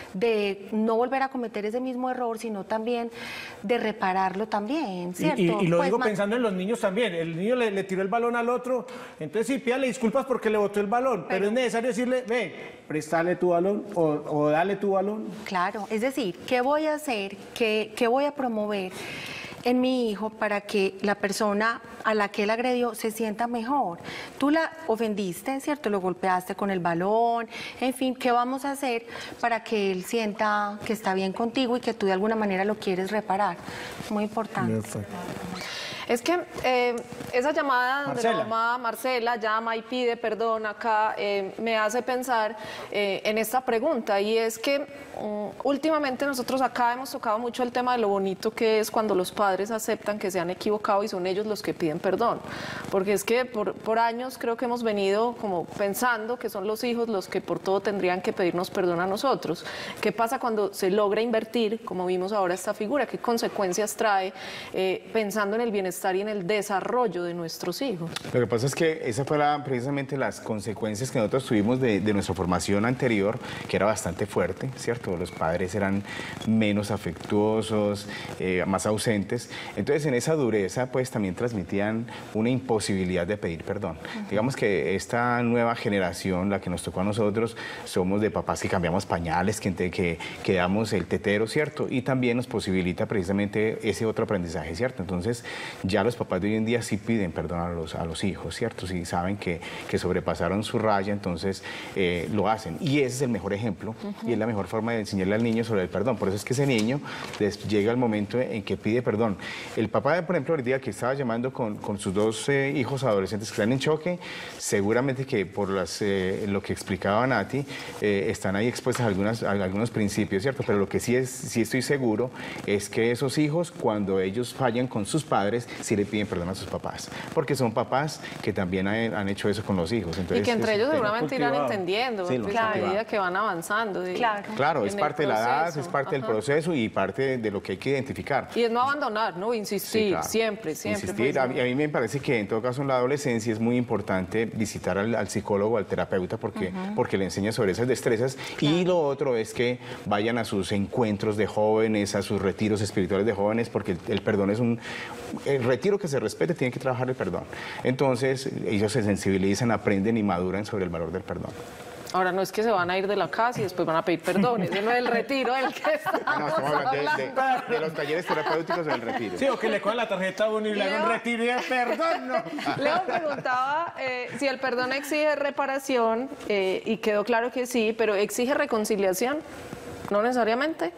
no volver a cometer ese mismo error, sino también de repararlo también, ¿cierto? Y lo pues, digo pensando en los niños también. El niño le tiró el balón al otro, entonces sí, pídale disculpas porque le botó el balón, pero es necesario decirle, ve, préstale tu balón o dale tu balón. Claro, es decir, ¿qué voy a hacer? ¿Qué voy a promover en mi hijo para que la persona a la que él agredió se sienta mejor? Tú la ofendiste, ¿cierto? Lo golpeaste con el balón, en fin, ¿qué vamos a hacer para que él sienta que está bien contigo y que tú de alguna manera lo quieres reparar? Muy importante. Perfecto. Es que esa llamada donde Marcela. la mamá Marcela llama y pide perdón acá me hace pensar en esta pregunta, y es que últimamente nosotros acá hemos tocado mucho el tema de lo bonito que es cuando los padres aceptan que se han equivocado y son ellos los que piden perdón, porque es que por años creo que hemos venido como pensando que son los hijos los que por todo tendrían que pedirnos perdón a nosotros. ¿Qué pasa cuando se logra invertir, como vimos ahora esta figura? ¿Qué consecuencias trae pensando en el bienestar y en el desarrollo de nuestros hijos? Lo que pasa es que esa fue precisamente las consecuencias que nosotros tuvimos de nuestra formación anterior, que era bastante fuerte, ¿cierto? Los padres eran menos afectuosos, más ausentes. Entonces, en esa dureza, pues también transmitían una imposibilidad de pedir perdón. Digamos que esta nueva generación, la que nos tocó a nosotros, somos de papás que cambiamos pañales, que damos el tetero, ¿cierto? Y también nos posibilita precisamente ese otro aprendizaje, ¿cierto? Entonces, ya los papás de hoy en día sí piden perdón a los hijos, ¿cierto? Si saben que sobrepasaron su raya, entonces lo hacen. Y ese es el mejor ejemplo y es la mejor forma de enseñarle al niño sobre el perdón. Por eso es que ese niño llega el momento en que pide perdón. El papá, por ejemplo, ahorita que estaba llamando con sus dos hijos adolescentes que están en choque, seguramente que por lo que explicaba Nati, están ahí expuestas algunos principios, ¿cierto? Pero lo que sí estoy seguro es que esos hijos, cuando ellos fallan con sus padres, sí le piden perdón a sus papás, porque son papás que también han hecho eso con los hijos. Entonces, y que entre ellos seguramente irán entendiendo sí, a medida que van avanzando. Claro, es parte de la edad, es parte del proceso y parte de lo que hay que identificar. Y es no abandonar, ¿no? Insistir, sí, claro. siempre. Insistir. A mí me parece que en todo caso en la adolescencia es muy importante visitar al psicólogo, al terapeuta, porque le enseña sobre esas destrezas. Claro. Y lo otro es que vayan a sus encuentros de jóvenes, a sus retiros espirituales de jóvenes, porque el perdón es el retiro que se respete, tiene que trabajar el perdón. Entonces ellos se sensibilizan, aprenden y maduran sobre el valor del perdón. Ahora, no es que se van a ir de la casa y después van a pedir perdón, ese no es el retiro del que estamos hablando. De los talleres terapéuticos del retiro. Sí, o que le cojan la tarjeta a uno y le hagan retiro y de perdón, no. Leo preguntaba si el perdón exige reparación, y quedó claro que sí, pero ¿exige reconciliación? No necesariamente.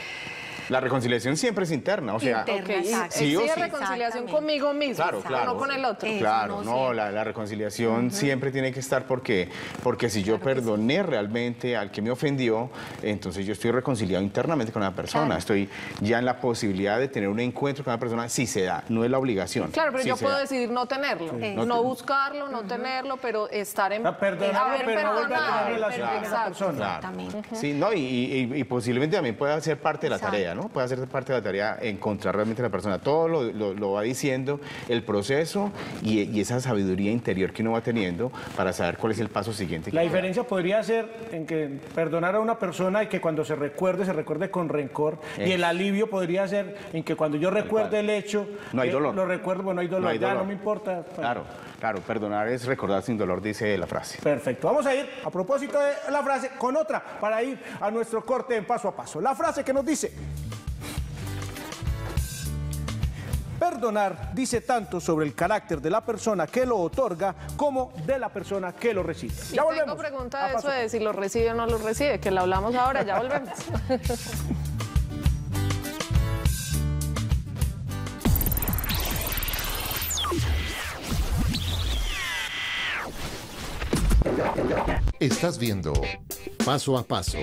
La reconciliación siempre es interna, o sea, sí o sí. Reconciliación conmigo mismo, claro, no con el otro. Claro, no, la reconciliación siempre tiene que estar porque si yo perdoné realmente al que me ofendió, entonces yo estoy reconciliado internamente con la persona, estoy ya en la posibilidad de tener un encuentro con la persona si se da, no es la obligación. Pero yo puedo decidir no tenerlo, no buscarlo, no tenerlo, pero estar en... Perdonarlo, pero no volver a tener relación con esa persona. Claro. Sí, no, y posiblemente también pueda ser parte de la tarea. tarea, ¿no? Puede hacer parte de la tarea encontrar realmente a la persona. Todo lo va diciendo el proceso y esa sabiduría interior que uno va teniendo para saber cuál es el paso siguiente. La diferencia podría ser en que perdonar a una persona y que cuando se recuerde con rencor. Y el alivio podría ser en que cuando yo recuerde el hecho, no hay dolor. Lo recuerdo, bueno, no hay dolor, No hay dolor. ya no me importa. Claro, perdonar es recordar sin dolor, dice la frase. Perfecto, vamos a ir a propósito de la frase con otra para ir a nuestro corte en paso a paso. La frase que nos dice: perdonar dice tanto sobre el carácter de la persona que lo otorga como de la persona que lo recibe. Y tengo pregunta de eso de si lo recibe o no lo recibe, que la hablamos ahora, ya volvemos. Estás viendo Paso a Paso.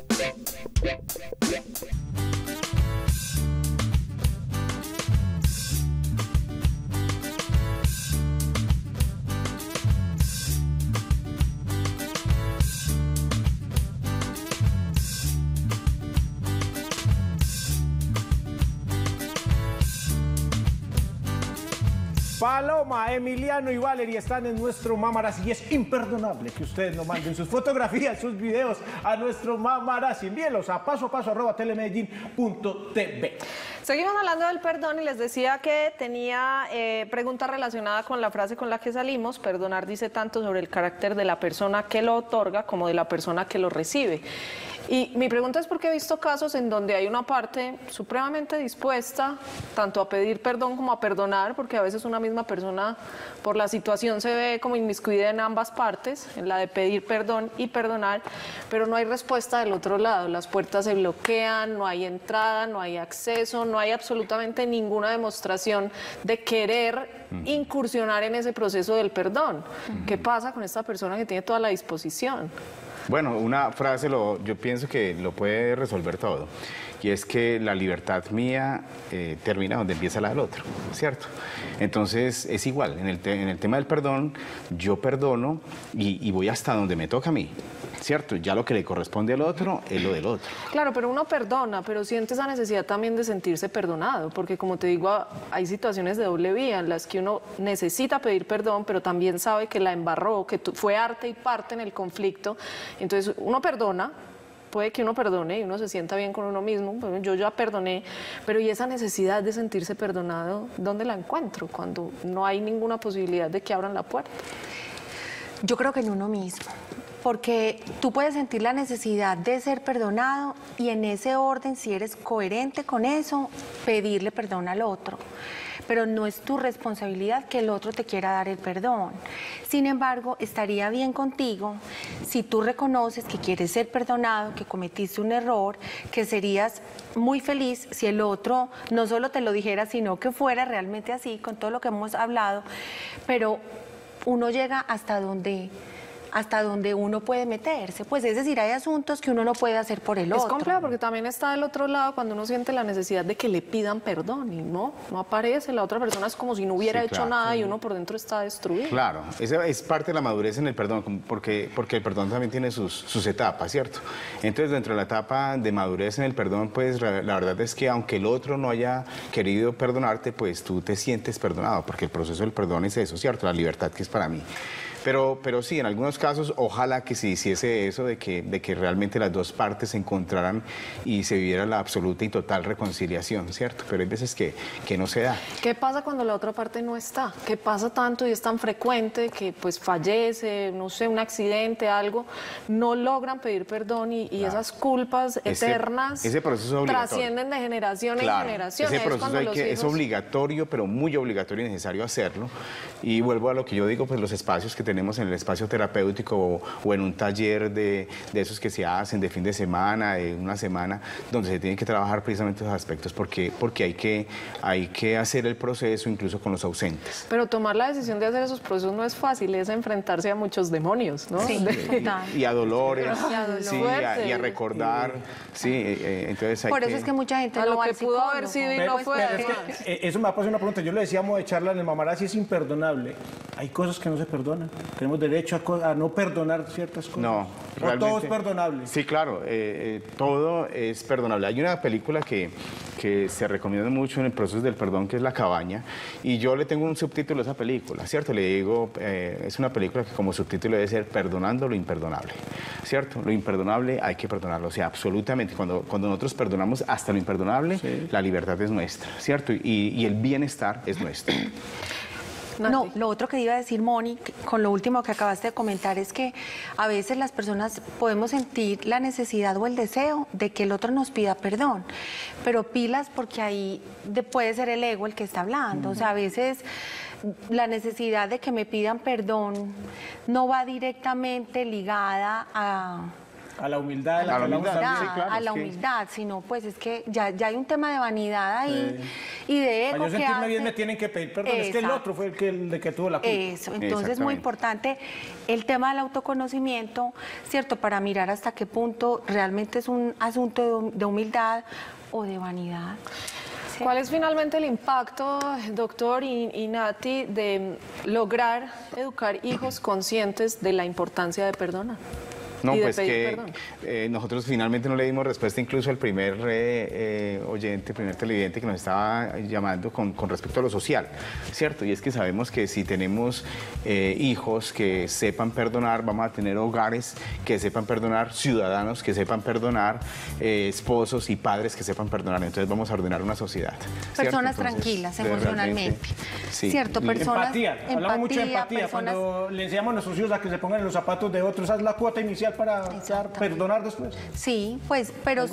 Paloma, Emiliano y Valerie están en nuestro Mamarazzi y es imperdonable que ustedes nos manden sus fotografías, sus videos a nuestro Mamarazzi. Envíenlos a pasoapaso@telemedellin.tv. Seguimos hablando del perdón y les decía que tenía pregunta relacionada con la frase con la que salimos. Perdonar dice tanto sobre el carácter de la persona que lo otorga como de la persona que lo recibe. Y mi pregunta es porque he visto casos en donde hay una parte supremamente dispuesta tanto a pedir perdón como a perdonar, porque a veces una misma persona por la situación se ve como inmiscuida en ambas partes, en la de pedir perdón y perdonar, pero no hay respuesta del otro lado. Las puertas se bloquean, no hay entrada, no hay acceso, no hay absolutamente ninguna demostración de querer incursionar en ese proceso del perdón. ¿Qué pasa con esta persona que tiene toda la disposición? Bueno, una frase yo pienso que lo puede resolver todo, y es que la libertad mía termina donde empieza la del otro, ¿cierto? Entonces es igual, en el tema del perdón, yo perdono y voy hasta donde me toca a mí, ¿cierto? Ya lo que le corresponde al otro es lo del otro. Claro, pero uno perdona, pero siente esa necesidad también de sentirse perdonado, porque como te digo, hay situaciones de doble vía en las que uno necesita pedir perdón, pero también sabe que la embarró, que fue arte y parte en el conflicto. Entonces uno perdona, puede que uno perdone y uno se sienta bien con uno mismo, yo ya perdoné, pero ¿y esa necesidad de sentirse perdonado, dónde la encuentro cuando no hay ninguna posibilidad de que abran la puerta? Yo creo que en uno mismo. Porque tú puedes sentir la necesidad de ser perdonado y en ese orden, si eres coherente con eso, pedirle perdón al otro. Pero no es tu responsabilidad que el otro te quiera dar el perdón. Sin embargo, estaría bien contigo si tú reconoces que quieres ser perdonado, que cometiste un error, que serías muy feliz si el otro no solo te lo dijera, sino que fuera realmente así, con todo lo que hemos hablado. Pero uno llega hasta donde uno puede meterse, pues es decir, hay asuntos que uno no puede hacer por el otro. Es complejo porque también está del otro lado cuando uno siente la necesidad de que le pidan perdón y no aparece, la otra persona es como si no hubiera hecho nada y uno por dentro está destruido. Claro, esa es parte de la madurez en el perdón, porque el perdón también tiene sus etapas, ¿cierto? Entonces, dentro de la etapa de madurez en el perdón, pues la verdad es que aunque el otro no haya querido perdonarte, pues tú te sientes perdonado, porque el proceso del perdón es eso, ¿cierto? La libertad que es para mí. Pero sí, en algunos casos, ojalá que se hiciese eso de que realmente las dos partes se encontraran y se viviera la absoluta y total reconciliación, ¿cierto? Pero hay veces que no se da. ¿Qué pasa cuando la otra parte no está? ¿Qué pasa tanto y es tan frecuente que pues fallece, no sé, un accidente, algo, no logran pedir perdón y esas culpas eternas ese proceso es obligatorio. Trascienden de generación en generación? Ese proceso es obligatorio, pero muy obligatorio y necesario hacerlo. Y vuelvo a lo que yo digo, pues los espacios que tenemos en el espacio terapéutico o en un taller de esos que se hacen de fin de semana, de una semana, donde se tienen que trabajar precisamente esos aspectos, porque hay que hacer el proceso incluso con los ausentes. Pero tomar la decisión de hacer esos procesos no es fácil, es enfrentarse a muchos demonios, ¿no? Sí, y a dolores, y a recordar, entonces por eso es que mucha gente a no lo va que al pudo psicólogo. haber sido y no fue. Eso me ha pasado una pregunta, yo le decíamos de charla en el Mamarazzi, es imperdonable. hay cosas que no se perdonan. Tenemos derecho a no perdonar ciertas cosas. No, o todo es perdonable. Sí, claro, todo es perdonable. Hay una película que se recomienda mucho en el proceso del perdón, que es La Cabaña, y yo le tengo un subtítulo a esa película, ¿cierto? Le digo, es una película que como subtítulo debe ser Perdonando lo imperdonable, ¿cierto? Lo imperdonable hay que perdonarlo, o sea, absolutamente. Cuando nosotros perdonamos hasta lo imperdonable, sí, la libertad es nuestra, ¿cierto? Y el bienestar es nuestro. No, lo otro que iba a decir, Moni, con lo último que acabaste de comentar, es que a veces las personas podemos sentir la necesidad o el deseo de que el otro nos pida perdón, pero pilas, porque ahí puede ser el ego el que está hablando. O sea, a veces la necesidad de que me pidan perdón no va directamente ligada a la humildad, a la humildad, sino pues es que ya hay un tema de vanidad ahí y de ego. Para yo sentirme bien me tienen que pedir perdón, es que el otro fue el que tuvo la culpa. Eso, entonces es muy importante el tema del autoconocimiento, ¿cierto? Para mirar hasta qué punto realmente es un asunto de humildad o de vanidad. ¿Cuál es finalmente el impacto, doctor y Nati, de lograr educar hijos conscientes de la importancia de perdonar? No, pues que nosotros finalmente no le dimos respuesta incluso al primer oyente, primer televidente que nos estaba llamando con respecto a lo social, ¿cierto? Y es que sabemos que si tenemos hijos que sepan perdonar, vamos a tener hogares que sepan perdonar, ciudadanos que sepan perdonar, esposos y padres que sepan perdonar. Entonces vamos a ordenar una sociedad. Personas tranquilas emocionalmente. Sí. ¿Cierto? Personas, empatía. Hablamos mucho de empatía. Cuando le enseñamos a nuestros hijos a que se pongan en los zapatos de otros, haz la cuota inicial para perdonar después. Sí, pues, pero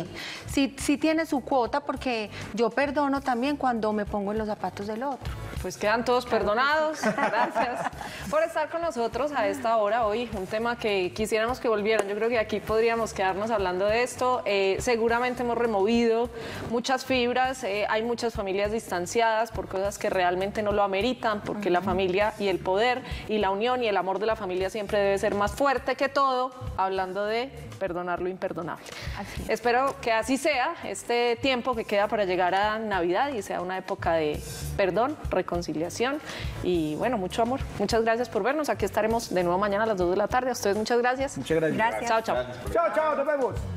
sí tiene su cuota, porque yo perdono también cuando me pongo en los zapatos del otro. Pues quedan todos perdonados. Gracias por estar con nosotros a esta hora hoy. Un tema que quisiéramos que volvieran. Yo creo que aquí podríamos quedarnos hablando de esto. Seguramente hemos removido muchas fibras. Hay muchas familias distanciadas por cosas que realmente no lo ameritan, porque la familia y el poder y la unión y el amor de la familia siempre debe ser más fuerte que todo, hablando de perdonar lo imperdonable. Espero que así sea este tiempo que queda para llegar a Navidad y sea una época de perdón, reconciliación y bueno, mucho amor. Muchas gracias por vernos. Aquí estaremos de nuevo mañana a las 2 de la tarde. A ustedes muchas gracias. Muchas gracias. Gracias. Chao, chao. Chao, chao, nos vemos.